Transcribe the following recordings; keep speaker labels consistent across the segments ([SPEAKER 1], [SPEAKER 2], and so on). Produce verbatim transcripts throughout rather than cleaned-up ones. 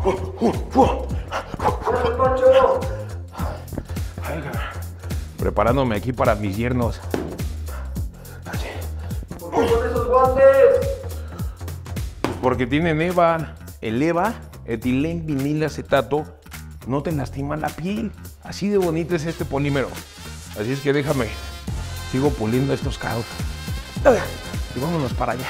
[SPEAKER 1] Pancho!
[SPEAKER 2] Ay, preparándome aquí para mis yernos. Así.
[SPEAKER 1] ¿Por qué con esos guantes?
[SPEAKER 2] Pues porque tienen EVA. El EVA, etilenvinilacetato, no te lastima la piel. Así de bonito es este polímero. Así es que déjame, sigo puliendo estos caos. Y vámonos para allá.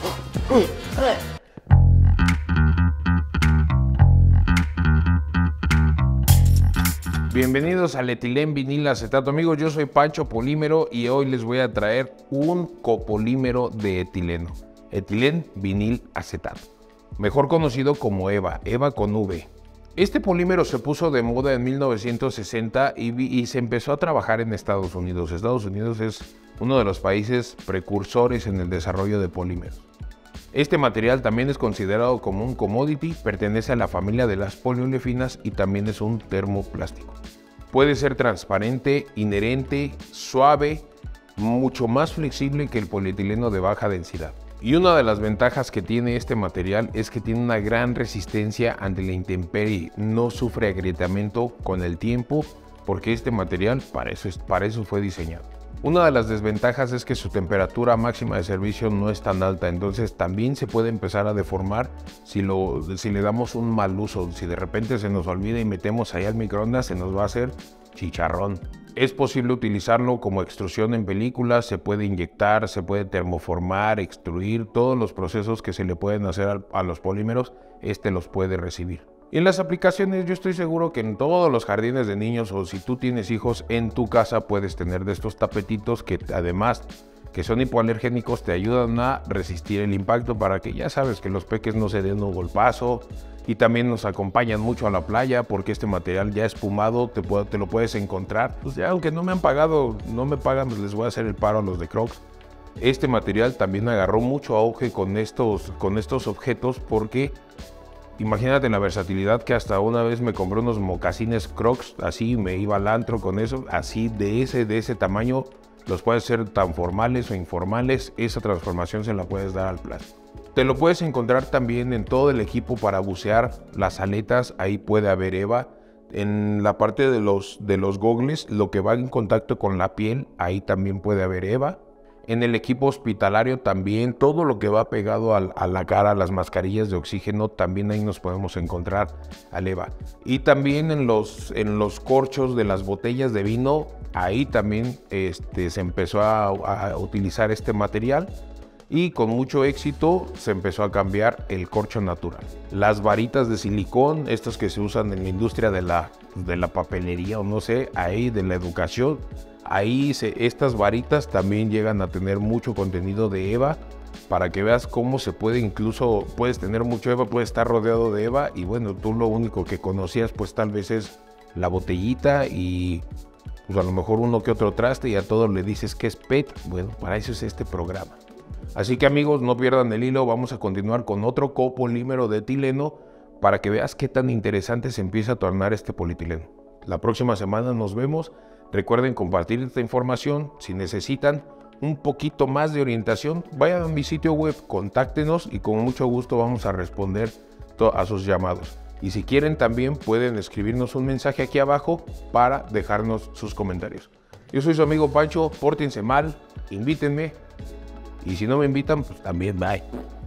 [SPEAKER 2] Bienvenidos al etilenvinilacetato, amigos. Yo soy Pancho Polímero y hoy les voy a traer un copolímero de etileno, etilenvinilacetato, mejor conocido como EVA, EVA con V. Este polímero se puso de moda en mil novecientos sesenta y, y se empezó a trabajar en Estados Unidos. Estados Unidos es uno de los países precursores en el desarrollo de polímeros. Este material también es considerado como un commodity, pertenece a la familia de las poliolefinas y también es un termoplástico. Puede ser transparente, inherente, suave, mucho más flexible que el polietileno de baja densidad. Y una de las ventajas que tiene este material es que tiene una gran resistencia ante la intemperie, no sufre agrietamiento con el tiempo porque este material para eso, es, para eso fue diseñado. Una de las desventajas es que su temperatura máxima de servicio no es tan alta, entonces también se puede empezar a deformar si, lo, si le damos un mal uso. Si de repente se nos olvida y metemos ahí al microondas, se nos va a hacer chicharrón. Es posible utilizarlo como extrusión en películas, se puede inyectar, se puede termoformar, extruir, todos los procesos que se le pueden hacer a, a los polímeros, este los puede recibir. Y en las aplicaciones yo estoy seguro que en todos los jardines de niños o si tú tienes hijos en tu casa puedes tener de estos tapetitos que además que son hipoalergénicos te ayudan a resistir el impacto para que ya sabes que los peques no se den un golpazo. Y también nos acompañan mucho a la playa porque este material ya espumado te, puedo, te lo puedes encontrar. Pues ya aunque no me han pagado, no me pagan, pues les voy a hacer el paro a los de Crocs. Este material también agarró mucho auge con estos, con estos objetos porque imagínate la versatilidad que hasta una vez me compré unos mocasines Crocs, así me iba al antro con eso, así de ese, de ese tamaño, los puedes hacer tan formales o informales, esa transformación se la puedes dar al plástico. Te lo puedes encontrar también en todo el equipo para bucear, las aletas, ahí puede haber EVA. En la parte de los, de los gogles, lo que va en contacto con la piel, ahí también puede haber EVA. En el equipo hospitalario también, todo lo que va pegado a, a la cara, las mascarillas de oxígeno, también ahí nos podemos encontrar al EVA. Y también en los, en los corchos de las botellas de vino, ahí también este, se empezó a, a utilizar este material. Y con mucho éxito se empezó a cambiar el corcho natural. Las varitas de silicón, estas que se usan en la industria de la, de la papelería o no sé, ahí de la educación, ahí se, estas varitas también llegan a tener mucho contenido de EVA para que veas cómo se puede, incluso puedes tener mucho EVA, puedes estar rodeado de EVA y bueno, tú lo único que conocías pues tal vez es la botellita y pues a lo mejor uno que otro traste y a todos le dices que es P E T. Bueno, para eso es este programa. Así que amigos, no pierdan el hilo, vamos a continuar con otro copolímero de etileno para que veas qué tan interesante se empieza a tornar este polietileno. La próxima semana nos vemos, recuerden compartir esta información, si necesitan un poquito más de orientación, vayan a mi sitio web, contáctenos y con mucho gusto vamos a responder a sus llamados. Y si quieren también pueden escribirnos un mensaje aquí abajo para dejarnos sus comentarios. Yo soy su amigo Pancho, pórtense mal, invítenme. Y si no me invitan, pues también bye.